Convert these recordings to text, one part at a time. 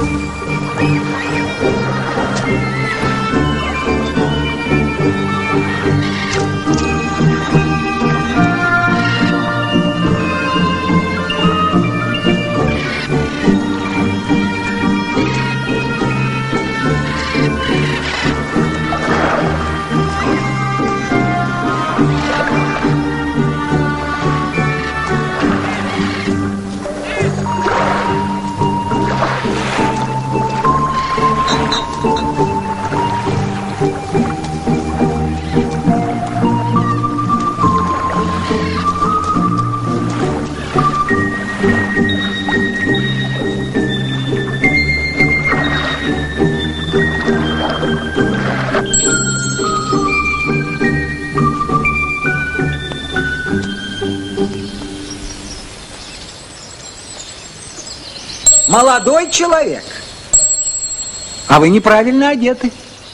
Молодой человек, а вы неправильно одеты.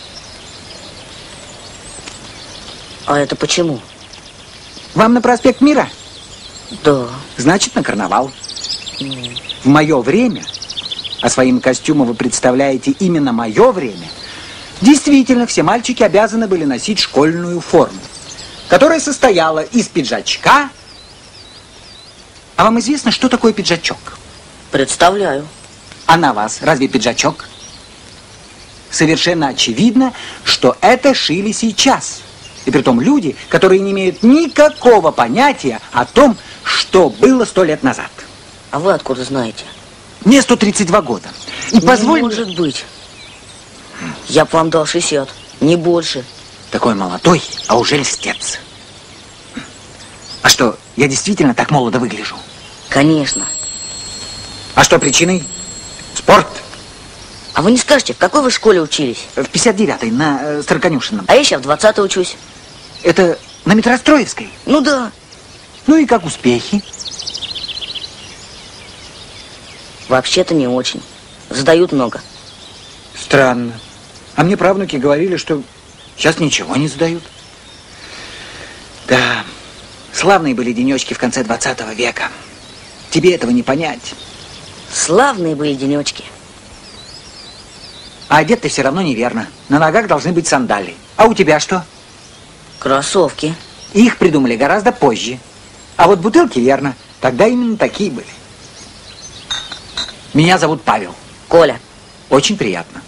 А это почему? Вам на проспект Мира? Да. Значит, на карнавал. В мое время, а своим костюмом вы представляете именно мое время, действительно, все мальчики обязаны были носить школьную форму, которая состояла из пиджачка. А вам известно, что такое пиджачок? Представляю. А на вас разве пиджачок? Совершенно очевидно, что это шили сейчас. И притом люди, которые не имеют никакого понятия о том, что было 100 лет назад. А вы откуда знаете? Мне 132 года. И Не позволь... может быть. Я бы вам дал 60, не больше. Такой молодой, а уже льстец. А что, я действительно так молодо выгляжу? Конечно. А что причиной? Спорт. А вы не скажете, в какой вы школе учились? В 59-й, на Староконюшенном. А я сейчас в 20-й учусь. Это на Метростроевской? Ну да. Ну и как успехи? Вообще-то не очень. Сдают много. Странно. А мне правнуки говорили, что сейчас ничего не сдают. Да, славные были денечки в конце 20 века. Тебе этого не понять. Славные были денечки. А одет ты все равно неверно. На ногах должны быть сандали. А у тебя что? Кроссовки. Их придумали гораздо позже. А вот бутылки верно. Тогда именно такие были. Меня зовут Павел. Коля. Очень приятно.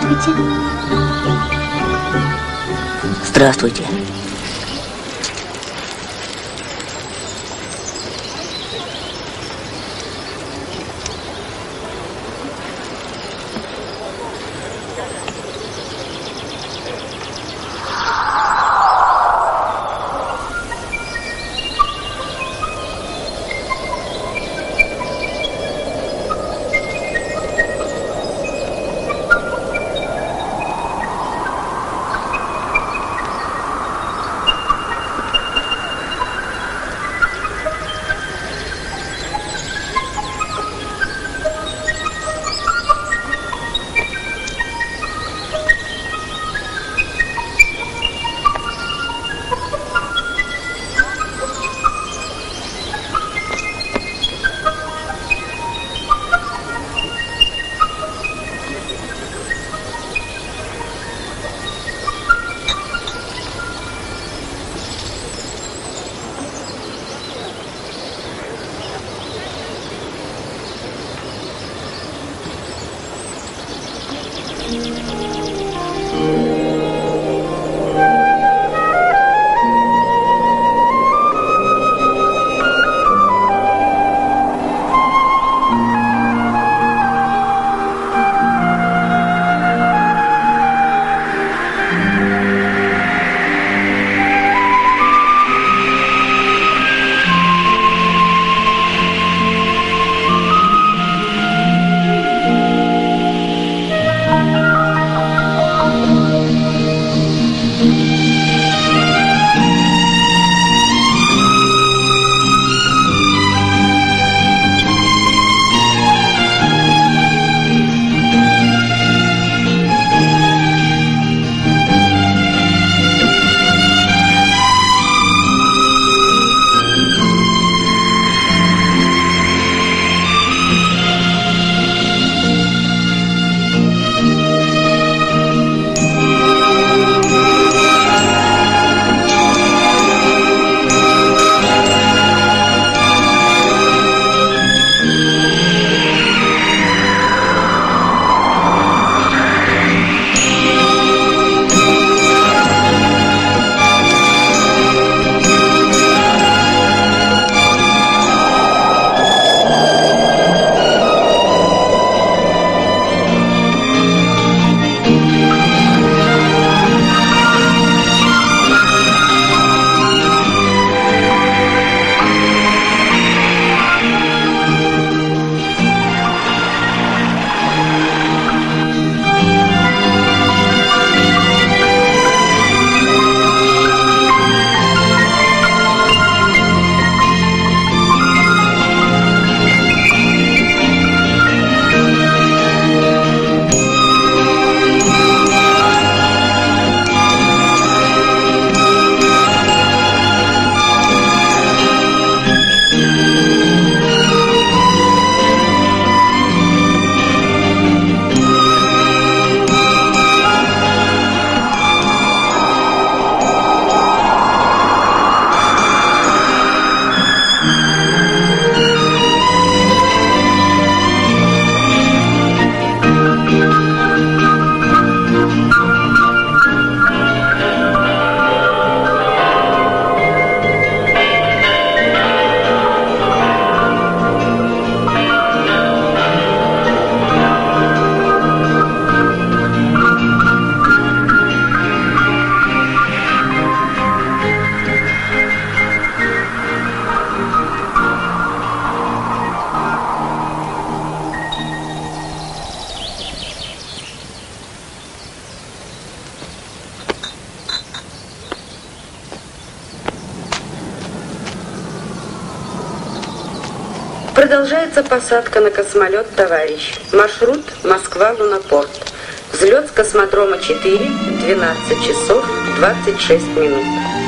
Здравствуйте. Здравствуйте. Продолжается посадка на космолет «Товарищ». Маршрут Москва-Лунопорт. Взлет с космодрома 4 в 12 часов 26 минут.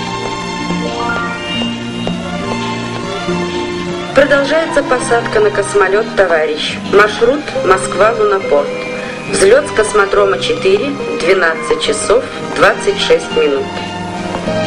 Продолжается посадка на космолет «Товарищ». Маршрут Москва-Лунопорт. Взлет с космодрома 4 в 12 часов 26 минут.